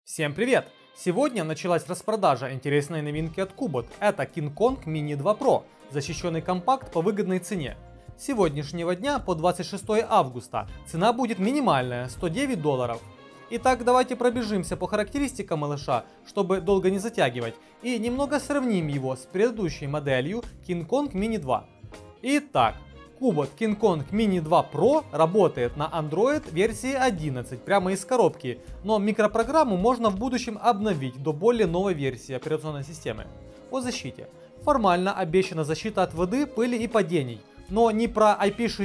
Всем привет! Сегодня началась распродажа интересной новинки от Kubot. Это King Kong Mini 2 Pro, защищенный компакт по выгодной цене. С сегодняшнего дня по 26 августа цена будет минимальная – $109. Итак, давайте пробежимся по характеристикам малыша, чтобы долго не затягивать, и немного сравним его с предыдущей моделью King Kong Mini 2. Итак, Kubot King Kong Mini 2 Pro работает на Android версии 11 прямо из коробки, но микропрограмму можно в будущем обновить до более новой версии операционной системы. По защите. Формально обещана защита от воды, пыли и падений, но ни про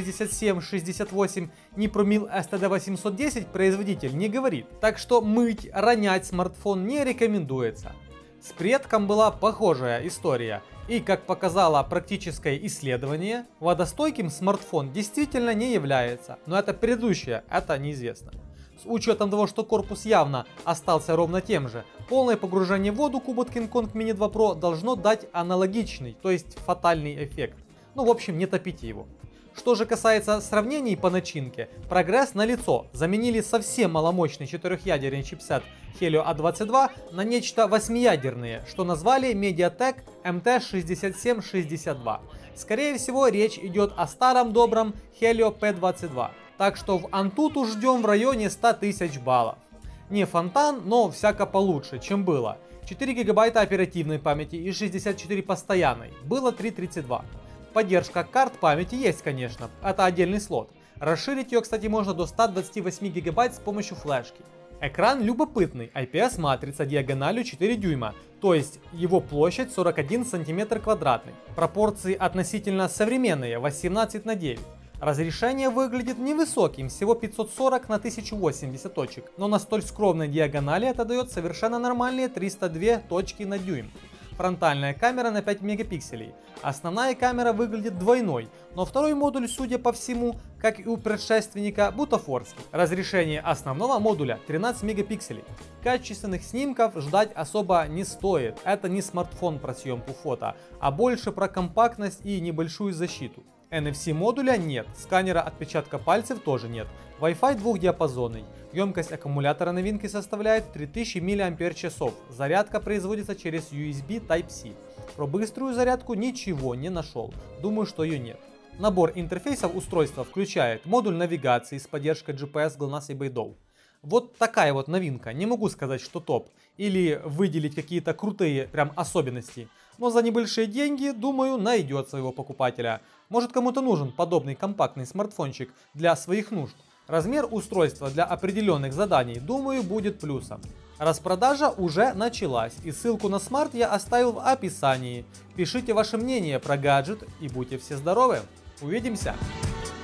IP6768, ни про MIL STD810 производитель не говорит, так что мыть, ронять смартфон не рекомендуется. С предком была похожая история, и как показало практическое исследование, водостойким смартфон действительно не является, но это предыдущее, это неизвестно. С учетом того, что корпус явно остался ровно тем же, полное погружение в воду Kubot King Kong Mini 2 Pro должно дать аналогичный, то есть фатальный эффект. Ну, в общем, не топите его. Что же касается сравнений по начинке, прогресс налицо. Заменили совсем маломощный четырехъядерный чипсет Helio A22 на нечто восьмиядерное, что назвали MediaTek MT6762. Скорее всего, речь идет о старом добром Helio P22. Так что в Antutu ждем в районе 100 тысяч баллов. Не фонтан, но всяко получше, чем было. 4 гигабайта оперативной памяти и 64 постоянной. Было 332. Поддержка карт памяти есть, конечно, это отдельный слот. Расширить ее, кстати, можно до 128 гигабайт с помощью флешки. Экран любопытный, IPS-матрица диагональю 4 дюйма, то есть его площадь 41 см квадратный. Пропорции относительно современные, 18:9. Разрешение выглядит невысоким, всего 540 на 1080 точек, но на столь скромной диагонали это дает совершенно нормальные 302 точки на дюйм. Фронтальная камера на 5 мегапикселей. Основная камера выглядит двойной, но второй модуль, судя по всему, как и у предшественника, бутафорский. Разрешение основного модуля 13 мегапикселей. Качественных снимков ждать особо не стоит. Это не смартфон про съемку фото, а больше про компактность и небольшую защиту. NFC модуля нет, сканера отпечатка пальцев тоже нет. Wi-Fi двухдиапазонный. Емкость аккумулятора новинки составляет 3000 мАч. Зарядка производится через USB Type-C. Про быструю зарядку ничего не нашел. Думаю, что ее нет. Набор интерфейсов устройства включает модуль навигации с поддержкой GPS, GLONASS и Beidou. Вот такая вот новинка. Не могу сказать, что топ. Или выделить какие-то крутые прям особенности. Но за небольшие деньги, думаю, найдет своего покупателя. Может, кому-то нужен подобный компактный смартфончик для своих нужд. Размер устройства для определенных заданий, думаю, будет плюсом. Распродажа уже началась, и ссылку на смарт я оставил в описании. Пишите ваше мнение про гаджет и будьте все здоровы. Увидимся!